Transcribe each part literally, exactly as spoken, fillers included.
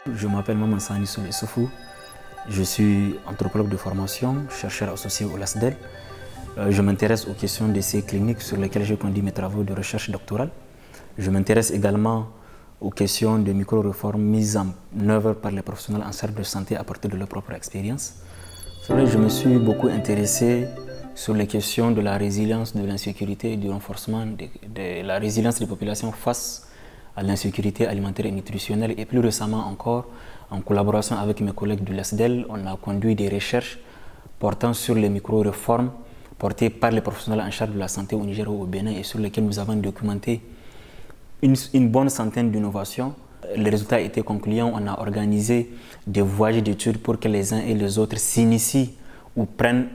Je m'appelle Maman Sani Soulé Soufou. Je suis anthropologue de formation, chercheur associé au LASDEL. Je m'intéresse aux questions d'essais cliniques sur lesquels j'ai conduit mes travaux de recherche doctorale. Je m'intéresse également aux questions de micro-réformes mises en œuvre par les professionnels en charge de santé à partir de leur propre expérience. Je me suis beaucoup intéressé sur les questions de la résilience, de l'insécurité et du renforcement de, de la résilience des populations face à l'insécurité alimentaire et nutritionnelle. Et plus récemment encore, en collaboration avec mes collègues du LASDEL, on a conduit des recherches portant sur les micro-réformes portées par les professionnels en charge de la santé au Niger ou au Bénin et sur lesquelles nous avons documenté une, une bonne centaine d'innovations. Les résultats étaient concluants. On a organisé des voyages d'études pour que les uns et les autres s'initient ou prennent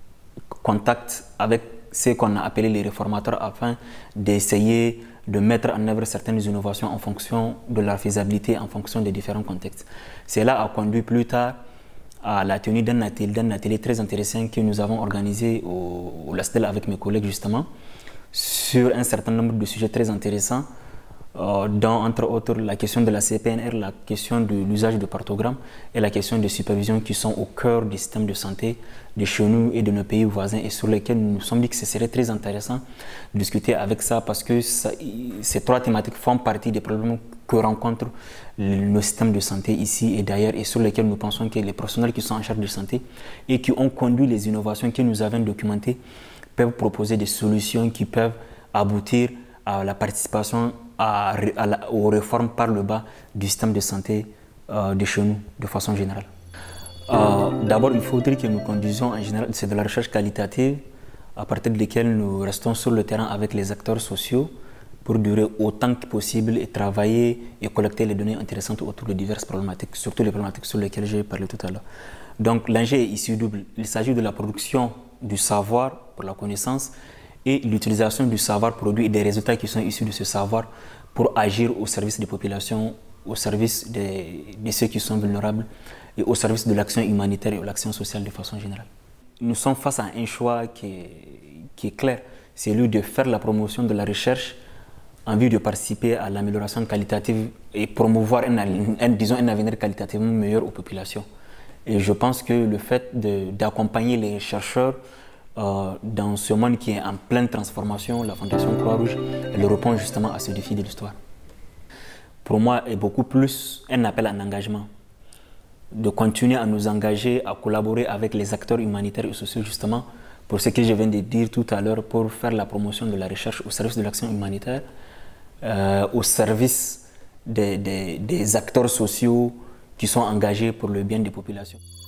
contact avec ce qu'on a appelé les réformateurs afin d'essayer de mettre en œuvre certaines innovations en fonction de leur faisabilité, en fonction des différents contextes. Cela a conduit plus tard à la tenue d'un atelier, d'un atelier très intéressant que nous avons organisé au, au LASDEL avec mes collègues justement, sur un certain nombre de sujets très intéressants, euh, dont entre autres la question de la C P N R, la question de l'usage de parthogrammes et la question de supervision qui sont au cœur du système de santé de chez nous et de nos pays voisins et sur lesquels nous nous sommes dit que ce serait très intéressant de discuter avec ça parce que ça, ces trois thématiques font partie des problèmes que rencontrent nos systèmes de santé ici et d'ailleurs et sur lesquels nous pensons que les professionnels qui sont en charge de santé et qui ont conduit les innovations que nous avons documentées peuvent proposer des solutions qui peuvent aboutir à la participation à, à la, aux réformes par le bas du système de santé euh, de chez nous de façon générale. Euh, D'abord, il faudrait que nous conduisions en général, c'est de la recherche qualitative à partir de laquelle nous restons sur le terrain avec les acteurs sociaux pour durer autant que possible et travailler et collecter les données intéressantes autour de diverses problématiques, surtout les problématiques sur lesquelles j'ai parlé tout à l'heure. Donc l'enjeu est ici double. Il s'agit de la production du savoir pour la connaissance et l'utilisation du savoir produit et des résultats qui sont issus de ce savoir pour agir au service des populations, au service de, de ceux qui sont vulnérables et au service de l'action humanitaire et de l'action sociale de façon générale. Nous sommes face à un choix qui est, qui est clair, c'est celui de faire la promotion de la recherche en vue de participer à l'amélioration qualitative et promouvoir un, un, disons, un avenir qualitativement meilleur aux populations. Et je pense que le fait d'accompagner les chercheurs euh, dans ce monde qui est en pleine transformation, la Fondation Croix-Rouge, elle répond justement à ce défi de l'histoire. Pour moi, est beaucoup plus un appel à un engagement, de continuer à nous engager, à collaborer avec les acteurs humanitaires et sociaux justement pour ce que je viens de dire tout à l'heure, pour faire la promotion de la recherche au service de l'action humanitaire, euh, au service des, des, des acteurs sociaux qui sont engagés pour le bien des populations.